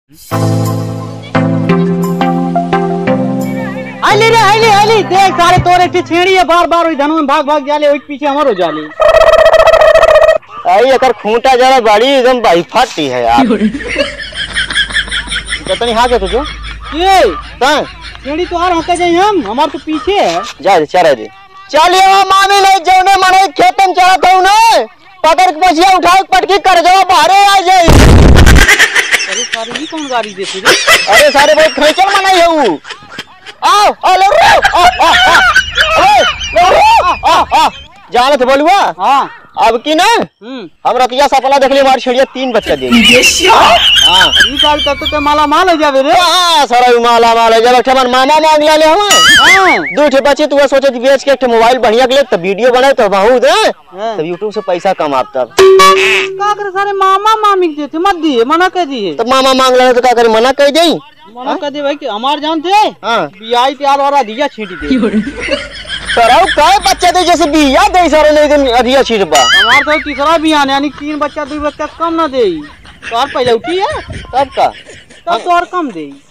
हाली रे हाली हाली देख सारे तोरे की छेड़ी है बार बार धनु में भाग भाग जाले ओइ पीछे हमर हो जाले। आई एकर खूंटा जरा बड़ी एकदम भाई फाटी है यार। कितनी हाथ है तुझे ये ता छेड़ी तो आर होके जाई हम हमार तो पीछे है। जा दे चरा दे चलिए मामी ले जौने मने खेतन चढ़त हूं ना पकड़ के पछिया उठा के पटकी कर जाओ बाहरे आ जाई। अरे सारे ये कौन गाड़ी देती रे? अरे सारे बहुत खैचल मनाई है ऊ। आओ आ लो आ जानत बोलुआ। हां अब की ना हम रतिया सपना देख लिए हमारी छड़िया 3 बच्चा दे। हां ई साल तक तो माला माल हो जावे रे। हां सारा माला माल हो जावे। ठमन मामा मांग ले हम। हां दो ठे बच्चे तू सोचे बेच के एक मोबाइल बढ़िया के ले तो वीडियो बनाए तो बहुत है तब YouTube से पैसा कमाता। का करे सारे मामा मामी देते मत दिए मना कर दिए। तो मामा मांग ले तो का करे मना कर देई। मना कर दे भाई कि हमार जानते हैं हां बियाई प्यार वाला दिया छीटी दे। सराउ काय बच्चा दे जैसे बिया दे सारे नहीं दिन अधिया छिटबा। हमार तो तीसरा बियान यानी 3 बच्चा 2 बच्चा कम ना देई। तोर पहले उठी है तब का तब तो और कम देई।